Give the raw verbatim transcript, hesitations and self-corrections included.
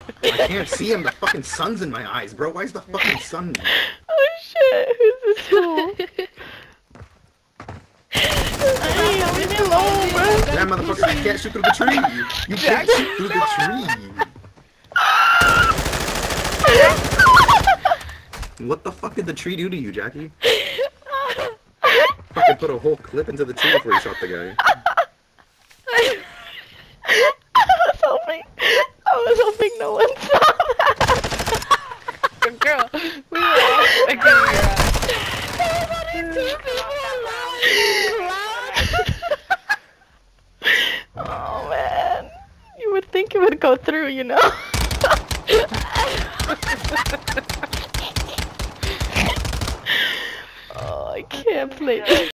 I can't see him. The fucking sun's in my eyes, bro. Why is the fucking sun? Oh shit, who's this fool? Damn, leave me alone, bro. That motherfucker, you can't shoot through the tree. You can't shoot through the tree. What the fuck did the tree do to you, Jackie? Fucking put a whole clip into the tree before you shot the guy. I was hoping, I was hoping no one saw that. Girl, we were all expecting Oh man, you would think it would go through, you know? Oh, I can't play this.